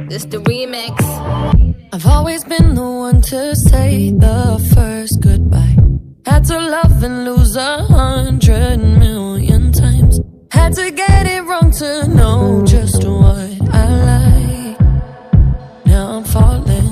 This the remix. I've always been the one to say the first goodbye. Had to love and lose 100 million times. Had to get it wrong to know just what I like. Now I'm falling.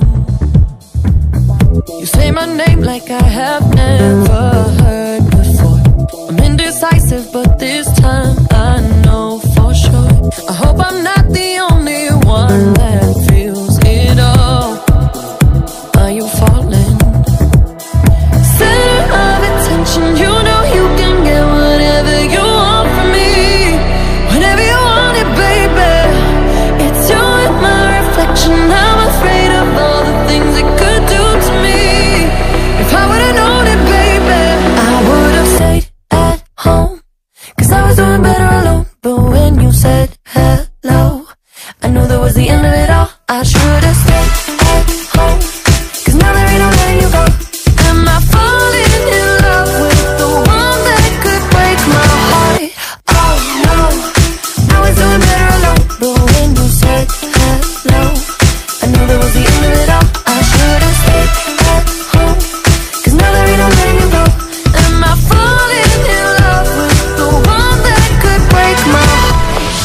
You say my name like I have never heard before. I'm indecisive, but this time I know for sure. I hope I'm not the only one that feels it all. Are you falling? Center of attention, you know you can get whatever you want from me. Whenever you want it, baby. It's you and my reflection. I'm afraid of all the things it could do to me. If I would've known it, baby, I would've stayed at home, 'cause I was doing better alone. But when you said hello, I knew that was the end of it all. I should've stayed at home, 'cause now there ain't no letting you go. Am I falling in love with the one that could break my heart? Oh no, I was doing better alone. But when you said hello, I knew that was the end of it all. I should've stayed at home, 'cause now there ain't no letting you go. Am I falling in love with the one that could break my heart?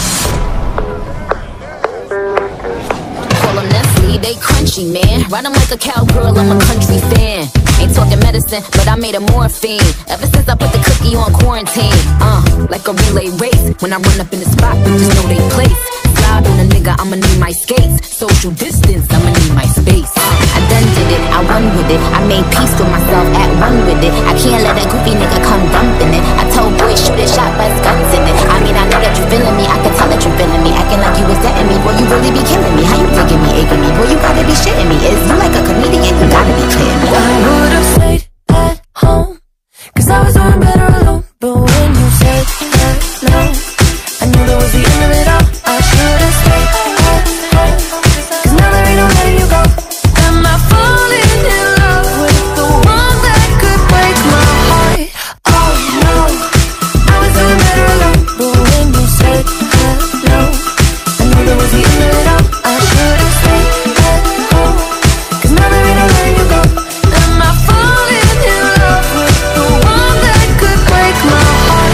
Call them Nestle, they crunchy, man. Ride 'em like a cowgirl, I'm a country fan. Ain't talking medicine, but I made a morphine. Ever since I put the cookie on quarantine. Like a relay race. When I run up in the spot, bitches know they place. Slide on a nigga, I'ma need my skates. Social distance, I'ma need my space. I done did it, I run with it. I made peace with myself, at one with it. I can't let a goofy nigga come dumping it. I told boys, shoot it, shot, bust guns in it. I mean, I know that you feeling me, I can tell that you feeling me. Acting like you was setting me, boy, you really be killing me. How you taking me, aching me? Boy, you gotta be shitting me. Is you like a comedian? You gotta be clear me. I would've stayed at home, 'cause I was doing better alone. But when you said hello, I knew that was the end of it all. I should've stayed at home, 'cause now there ain't no letting you go. Am I falling in love with the one that could break my heart? Oh no, I was doing better alone. But when you said hello, I knew that was the end of it all. I should've stayed at home, 'cause now there ain't no letting you go. Am I falling in love with the one that could break my heart?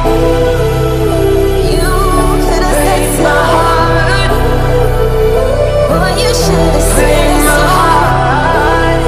You could've said my heart. Boy, you should've said my heart.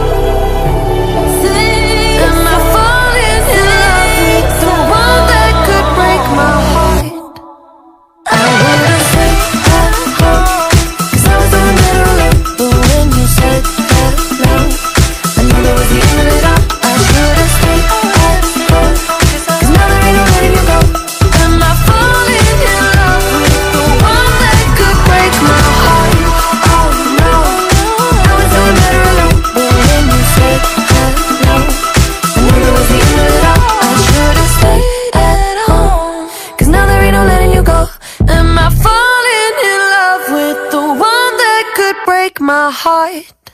Am I falling in love with the one that could break my heart? I would've stayed at home, 'cause I was doing better alone. But when you said hello, I knew that was the end of it all. I should've stayed at home, 'cause now there ain't no letting you go. Am I falling in love with the one that could break my heart? Oh no, I was doing better alone. But when you said hello, I knew that was the end of it all. I should've stayed at home, 'cause now there ain't no letting you go. Am I falling in love with the one that could break my heart?